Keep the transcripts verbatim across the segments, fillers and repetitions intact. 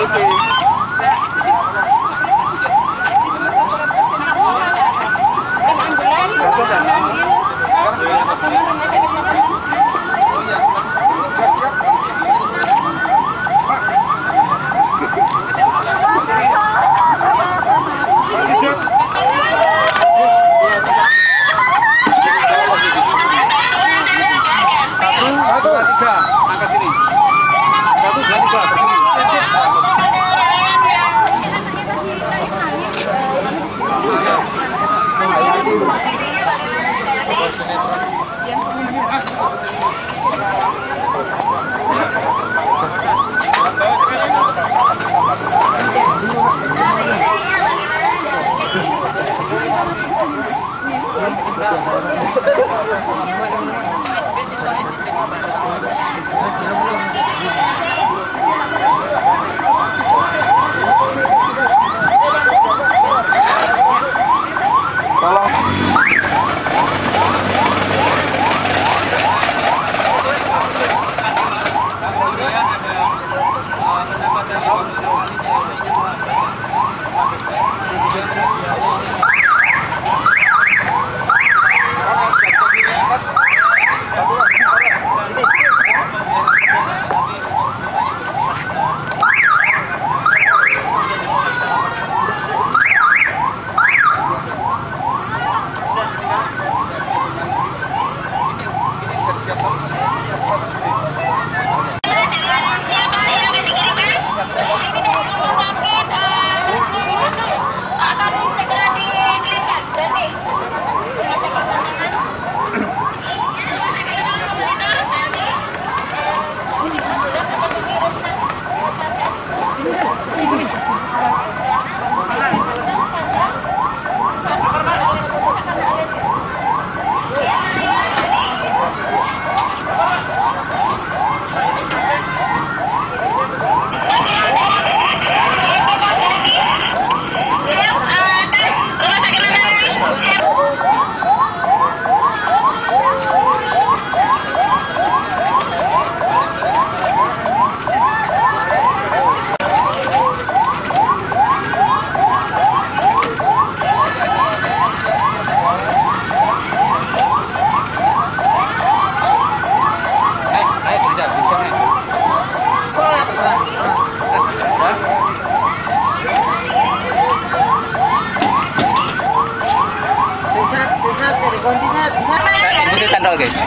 Ini tandal guys.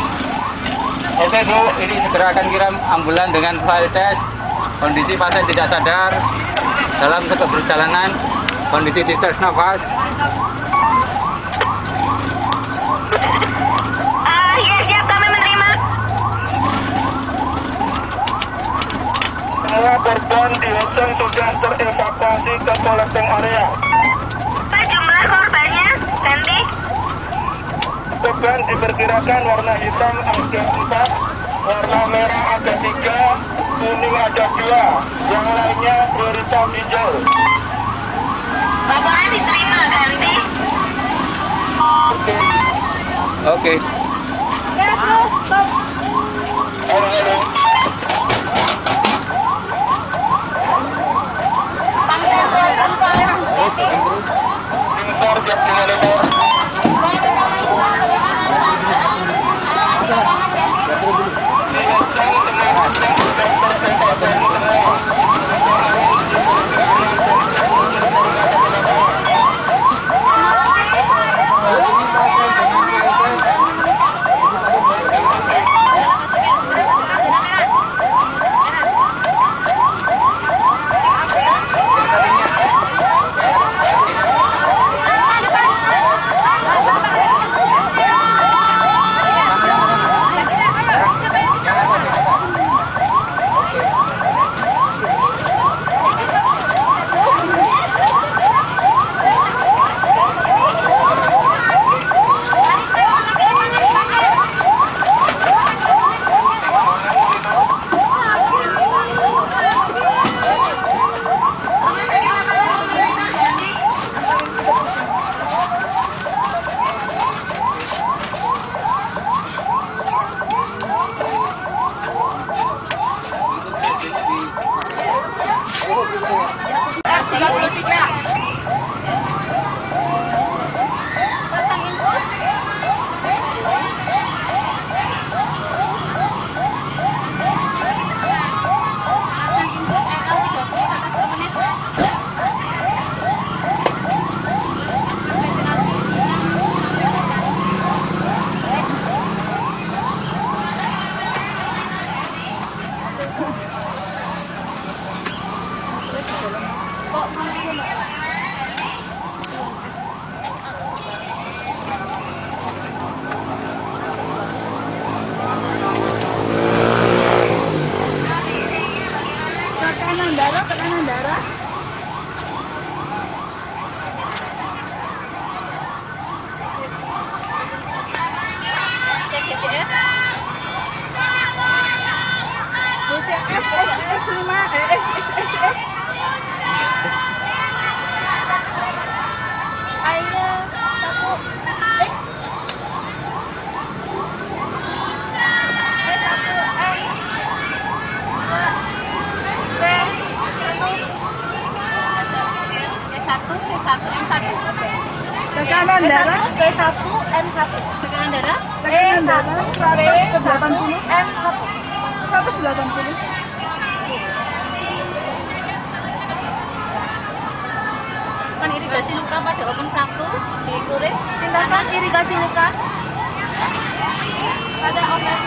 Oke Bu, ini segera akan kirim ambulan dengan file test. Kondisi pasien tidak sadar dalam perjalanan, kondisi distress nafas. Ah, ya siap, kami menerima. Semua korban di Hoseng sudah terevakuasi ke collecting area. Pak, jumlah korbannya, Sandy? Korban diperkirakan warna hitam ada empat, warna merah ada tiga, kuning ada dua, yang lainnya prioritas hijau. Laporan diterima, Sandy. Oke. Oke. Ya, terus, stop. Halo, halo. Panggil korban, Pak. Impor, siap dengan impor. tiga puluh tiga. Pasang infus. Pasang infus R L tiga puluh atas per menit. Tekanan darah, tekanan darah. Cek H C S. H C S X X lima, eh X X X X. Ayo satu X. Eh satu M. B satu B satu M satu. Tekanan darah, B satu M satu. Tekanan darah tekanan darah seratus ke delapan puluh, M satu. seratus ke delapan puluh. Kan irigasi luka pada open fracture di kuris. Tindakan irigasi luka pada open.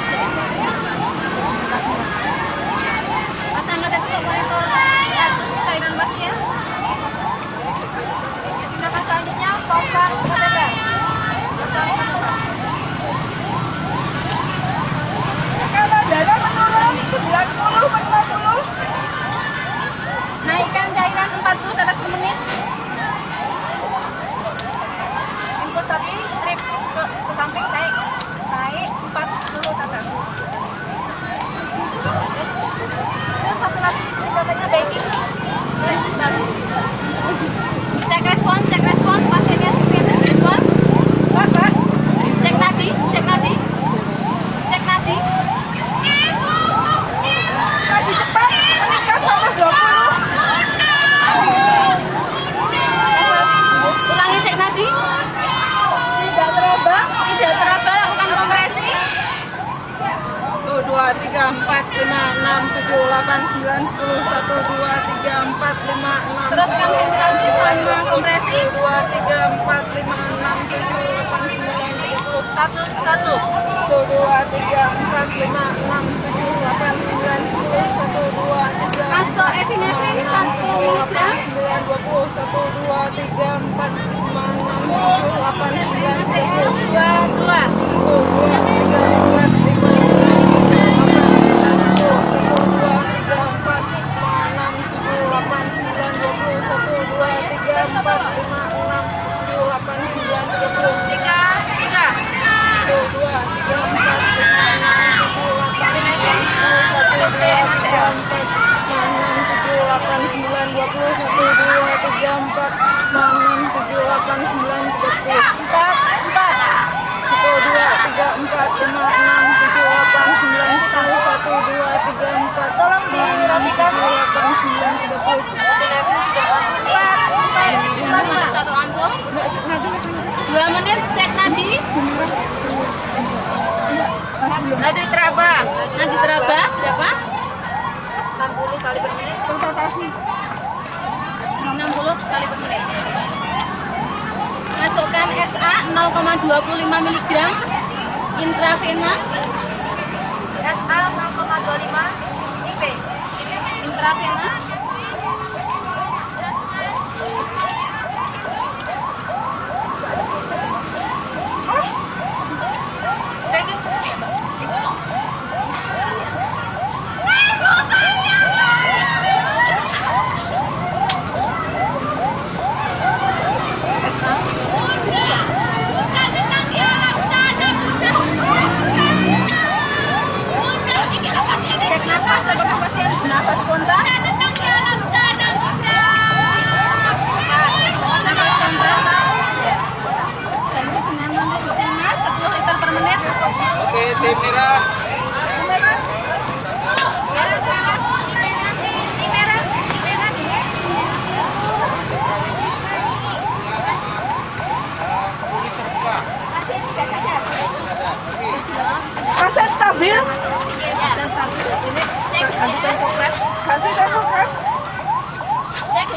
Pasang katet untuk monitor cairan pasien. Tindakan selanjutnya pasang kateter. Pasang kateter. Tekanan darah menurun sembilan puluh per lima puluh. Naikkan cairan empat puluh tetes per menit. Infus tadi strip ke, ke samping naik. Naik empat puluh tetes. Terus satu lagi katanya baking. Baru. Cek respon, cek respon. Pasiennya seperti cek respon. Apa? Cek nadi, cek nadi. Cek nadi. Tadi cepat, meningkat seratus dua puluh. Ulangi cek nadi. Tidak teraba. Tidak teraba, lakukan kompresi. satu, dua, tiga, empat, lima, enam, tujuh, delapan, sembilan, sepuluh. satu, dua, tiga, empat, lima, enam. Teruskan ventilasi selama kompresi. satu, dua, tiga, empat, lima, enam, tujuh, delapan, sembilan, sepuluh. Satu, satu. satu, dua, tiga, empat, lima, enam, tujuh, delapan, sembilan, sepuluh. satu, dua, tiga, Masuk epinefrin satu miligram. sembilan, dua puluh. satu, dua, tiga, empat, lima, enam, tujuh, delapan, sembilan, sepuluh. Dua, dua. satu, dua, tiga, empat, lima, Tiga, tiga. Empat, empat. Tolong dirapikan. Satu ampul. Dua menit cek nadi. Nadi teraba. Nadi teraba berapa? enam puluh kali per menit. Konsultasi. enam puluh kali per menit. Masukkan S A nol koma dua lima miligram intravena. S A nol koma dua lima I P intravena. Cek nafas, apakah pasien bernafas spontan?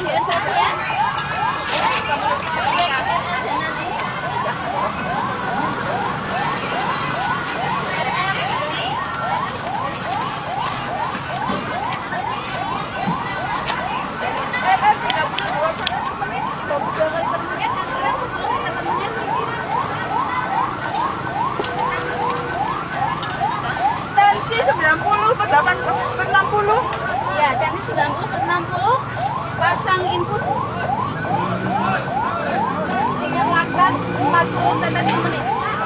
di S S ya. Nanti. Tensi sembilan puluh per delapan per enam puluh. Ya, tensi sembilan puluh per enam puluh. Pasang infus. Ingat laktat empat puluh tetes per menit.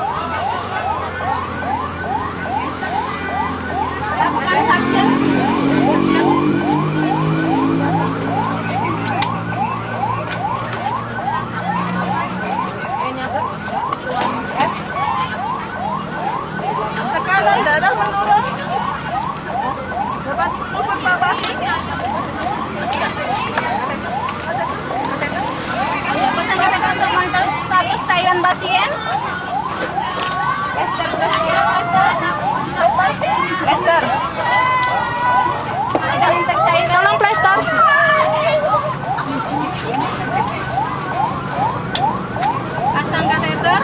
Lakukan suction. Tekanan darah menurun delapan puluh per bawah. Ya, pasang kateter untuk monitor status cairan pasien. Lester. Ada intek cairan. Tolong plaster. Pasang kateter.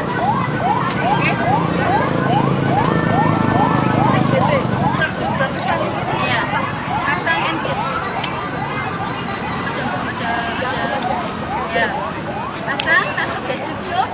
Iya, pasang enkit. Ya, pasang masuk gastric tube.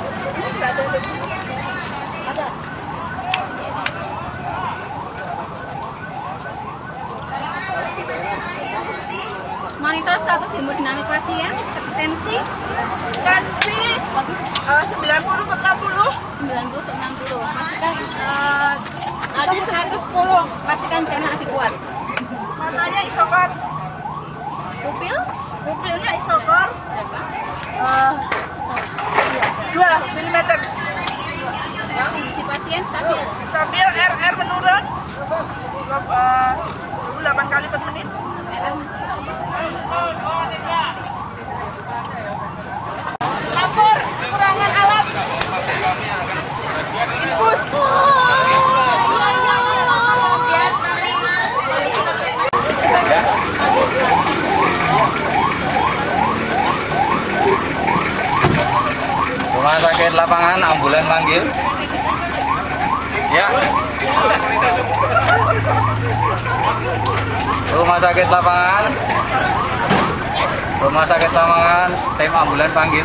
Monitor status hemodinamik pasien, tensi Tensi eh, sembilan puluh per enam puluh. sembilan puluh per enam puluh. Pastikan eh, Adik seratus sepuluh. pastikan jangan adik kuat. Matanya isokor. Pupil Pupilnya isokor berapa? eh, dua milimeter. Ya, kondisi pasien stabil. Stabil, R R menurun dua puluh delapan kali per menit. R M Lapor kekurangan alat. Infus. Rumah sakit lapangan, ambulan manggil. Ya. Rumah sakit lapangan. Rumah sakit lapangan, tim ambulan panggil.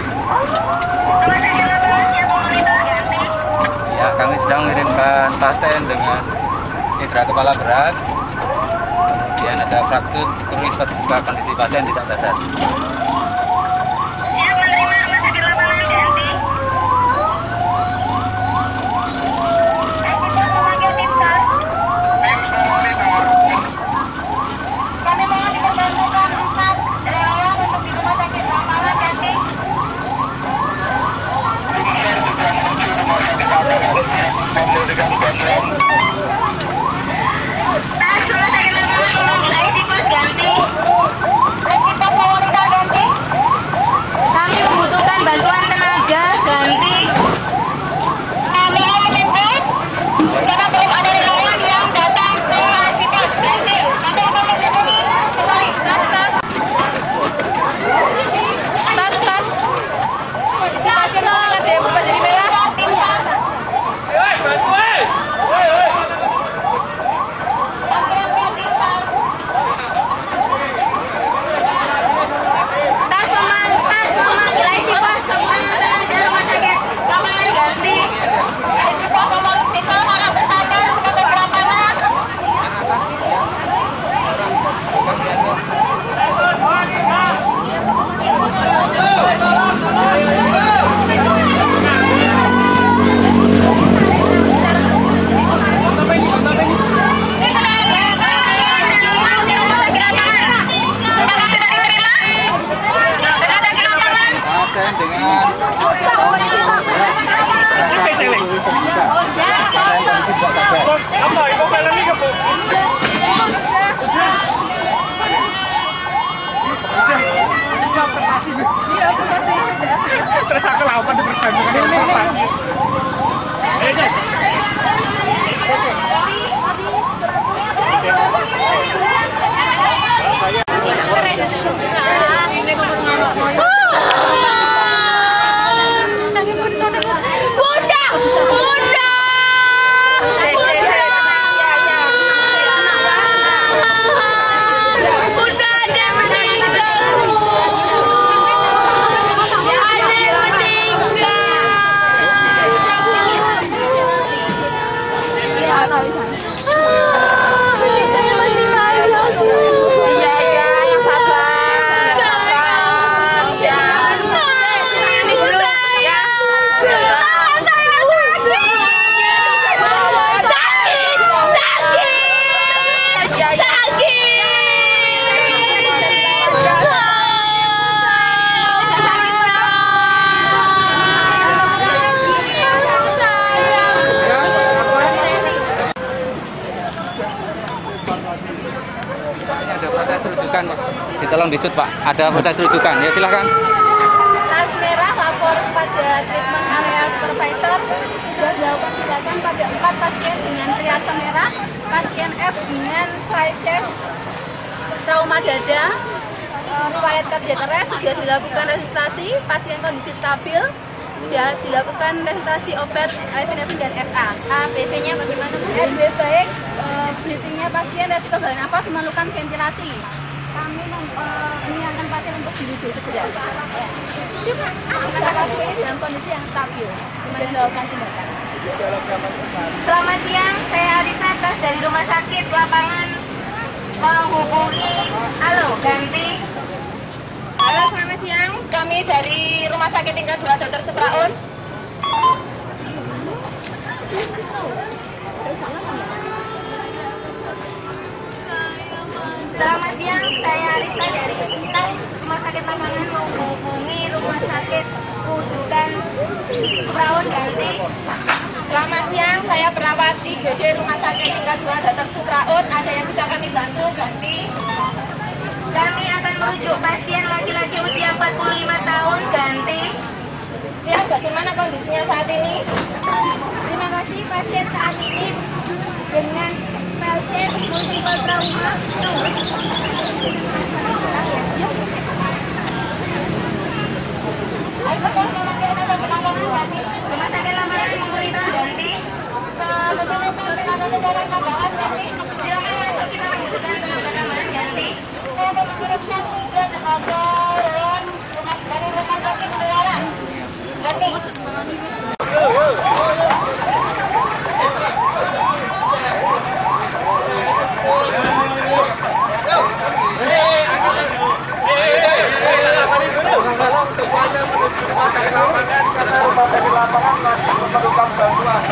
Ya, kami sedang mengirimkan pasien dengan cedera kepala berat. Kemudian ada fraktur kruis terbuka, kondisi pasien tidak sadar. Kami membutuhkan bantuan tenaga ganti. Karena belum ada relawan yang datang ke hospital. Nanti nanti akan terjadi kembali. Tas, tas. Di pasien mau ada yang berubah jadi merah. Tas memang, tas memanggil I C pas kekurangan tenaga rumah sakit lapangan ganti. Kita harap bersabar sampai lapangan. Pasien dengan Apa ibu kalian ini kepo? Terus aku lakukan di persaingan ini pasti. Nah, ini tolong disut Pak, ada proses rujukan. Ya silakan. Tas merah lapor pada treatment area supervisor sudah dilakukan tindakan pada empat pasien dengan triase merah, pasien F dengan flight chest, trauma dada, riwayat kerja keras, sudah dilakukan resusitasi, pasien kondisi stabil, sudah dilakukan resusitasi obat epinefrin dan F A. A B C-nya bagaimana? R B baik, uh, breathing-nya pasien resiko bal nafas memerlukan ventilasi. Kami uh, mengingatkan pasien untuk dirujuk segera. Ya. Karena pasien ini dalam kondisi yang stabil dan dilakukan tindakan. Selamat siang, saya Alisa Tas dari Rumah Sakit Lapangan menghubungi. Halo, ganti. Halo, selamat siang. Kami dari Rumah Sakit Tingkat dua Dokter Supraun. Selamat siang, saya Arista dari Tas Rumah Sakit Lapangan menghubungi Rumah Sakit Rujukan Supraun ganti. Selamat siang, saya perawat I G D Rumah Sakit Tingkat dua Dokter Supraun. Ada yang bisa kami bantu ganti? Kami akan merujuk pasien laki-laki usia empat puluh lima tahun ganti. Ya, bagaimana kondisinya saat ini? Terima kasih, pasien saat ini dengan P L C multiple trauma. Rumah Sakit Lapangan memberitahu ganti. Silakan masuk, kita membutuhkan tenaga ganti. Saya akan mengirimkan tiga tenaga dari Rumah Sakit Keluaran. Ganti. Semuanya menuju Rumah Sakit Lapangan karena Rumah Sakit Lapangan masih memerlukan bantuan.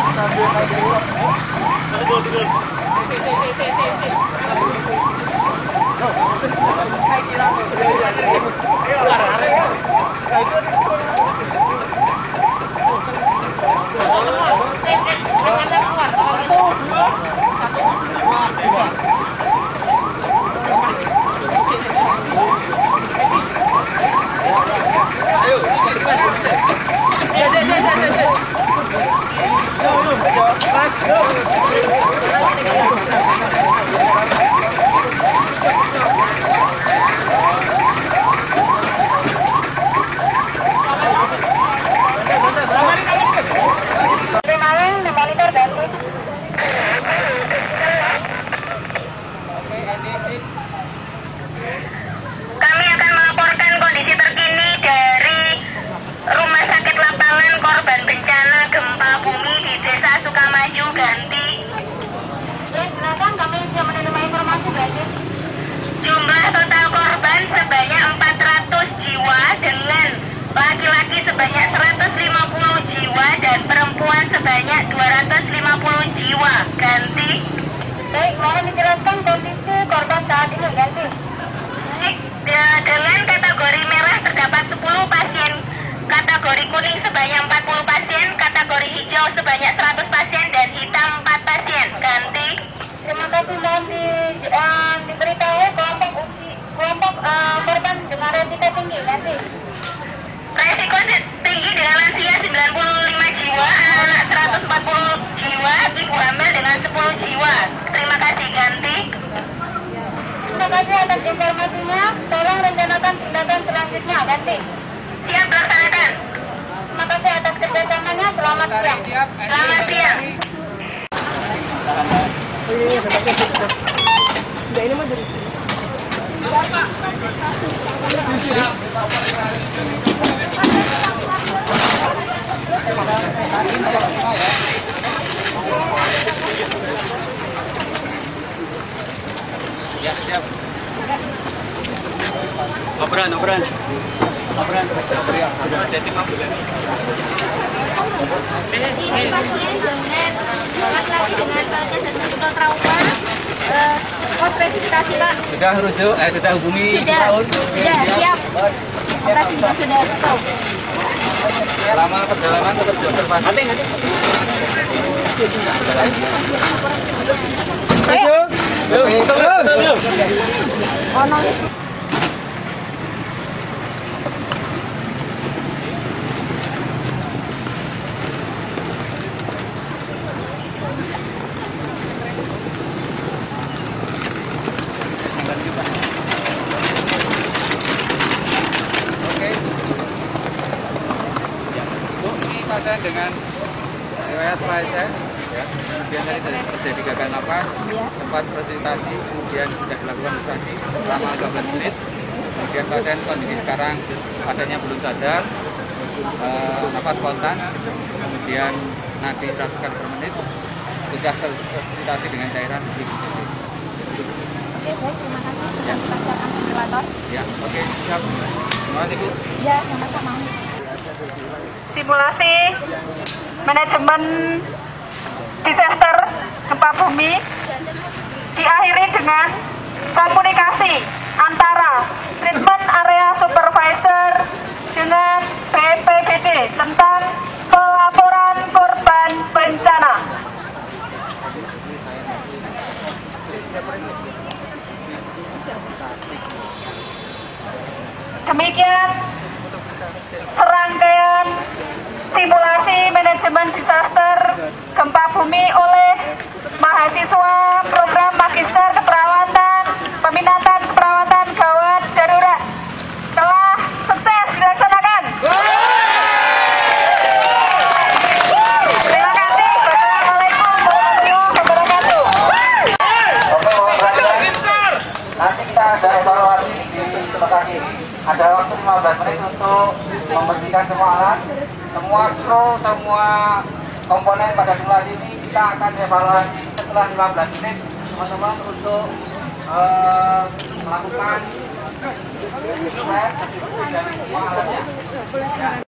Kami akan melaporkan kondisi terkini dari Rumah Sakit Lapangan korban bencana gempa bumi di Desa Sukamaju ganti. Ya, silakan kami bisa menerima informasi ganti. Jumlah total korban sebanyak empat ratus jiwa dengan laki-laki sebanyak seratus lima puluh jiwa dan perempuan sebanyak dua ratus lima puluh jiwa ganti. Baik, mohon dijelaskan kondisi korban saat ini ganti. Baik, dengan kategori merah terdapat sepuluh pasien, kategori kuning sebanyak empat puluh pasien, kategori hijau sebanyak seratus pasien, dan hitam empat pasien. Ganti. Terima kasih, mohon di, uh, diberitahu kelompok usi, kelompok uh, korban dengan resiko tinggi. Ganti. Resiko tinggi dengan lansia sembilan puluh lima jiwa, anak-anak seratus empat puluh jiwa, ibu hamil dengan sepuluh jiwa. Terima kasih, ganti. Terima kasih atas informasinya. Tolong rencanakan tindakan selanjutnya, ganti. Siap dilaksanakan. Terima kasih atas kerjasamanya. Selamat siang. Selamat siang. Ya, siap. Operan, operan. Operan. Ini pasien dengan laki-laki dengan palsy dan multiple trauma, uh, pos resusitasi Pak. Sudah rujuk, eh sudah hubungi Sudah, sudah siap. Operasi juga sudah stop. Selama perjalanan tetap diobservasi. Hati, hati. Ayo. Ayo. pasien dengan riwayat flight test, ya. Kemudian tadi terjadi gagal napas, sempat presentasi, kemudian sudah dilakukan operasi selama dua belas menit. Kemudian pasien kondisi sekarang pasiennya belum sadar, eh, napas spontan, kemudian nadi seratus kali per menit, sudah terpresentasi dengan cairan di sini. Oke, baik, terima kasih sudah dipasarkan ventilator. Ya, oke, siap. Terima kasih, Bu. Ya, sama-sama. Simulasi manajemen disaster gempa bumi diakhiri dengan komunikasi antara treatment area supervisor dengan B P B D tentang pelaporan korban bencana. Demikian serangkaian simulasi manajemen disaster gempa bumi oleh mahasiswa program Magister Keperawatan Peminatan Keperawatan Gawat Darurat telah sukses dilaksanakan. Terima kasih. Wassalamualaikum warahmatullahi wabarakatuh. Oke, nanti kita ada evaluasi di tempat ini. Ada waktu lima belas menit untuk membersihkan semua alat, semua kru, semua komponen pada simulasi ini kita akan evaluasi setelah lima belas menit teman-teman untuk uh, melakukan swab dan semua alatnya.